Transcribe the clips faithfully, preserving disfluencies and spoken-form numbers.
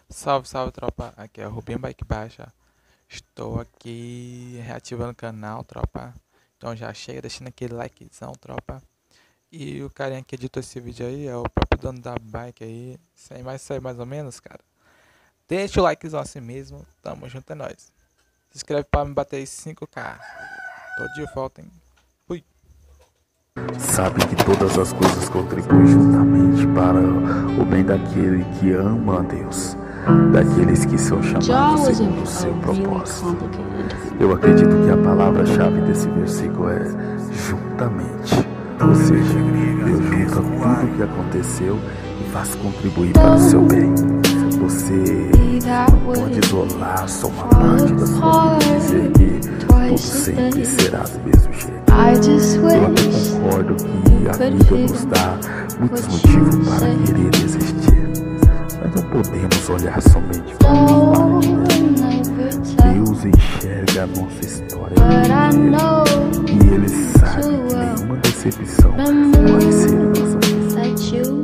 Salve, salve tropa, aqui é o Rubinho Bike Baixa. Estou aqui reativando o canal, tropa. Então já chega deixando aquele likezão, tropa. E o carinha que editou esse vídeo aí é o próprio dono da bike aí. Sem mais sair mais ou menos, cara. Deixa o likezão assim mesmo, tamo junto, é nóis. Se inscreve pra me bater aí cinco K. Tô de volta, hein. Fui. Sabe que todas as coisas contribuem juntamente para o bem daquele que ama a Deus, daqueles que são chamados segundo o seu propósito. Eu acredito que a palavra-chave desse versículo é juntamente. Ou seja, Deus junta tudo o que aconteceu e faz contribuir para o seu bem. Você pode isolar só uma parte da sua vida e dizer que tudo sempre será do mesmo jeito. Eu até concordo que a vida nos dá muitos motivos para querer desistir, mas não podemos olhar somente para o fato. Deus enxerga a nossa história e Ele sabe que nenhuma decepção pode ser a nossa vida.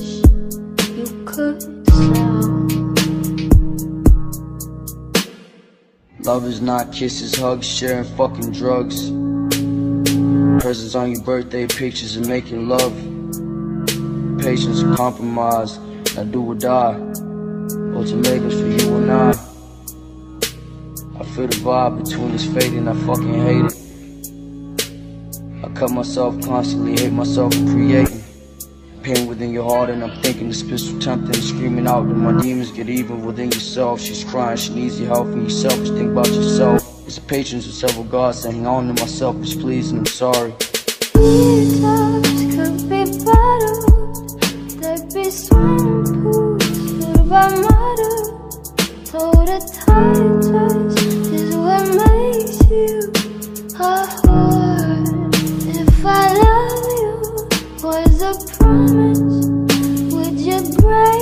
Love is not kisses, hugs, sharing fucking drugs. Presents on your birthday, pictures and making love. Patience and compromise, now do or die. Ultimatums for you and I. I feel the vibe between this fate and I fucking hate it. I cut myself constantly, hate myself for creating pain within your heart, and I'm thinking this pistol tempting and screaming out that my demons get even within yourself. She's crying, she needs your help, and you selfish, think about yourself. It's a patience with several gods saying on to my selfish pleas, and I'm sorry. These times could be bottled. There'd be swimming pools filled by murder. So the tide touch is what makes you a whore. If I love you, was a promise, would you break?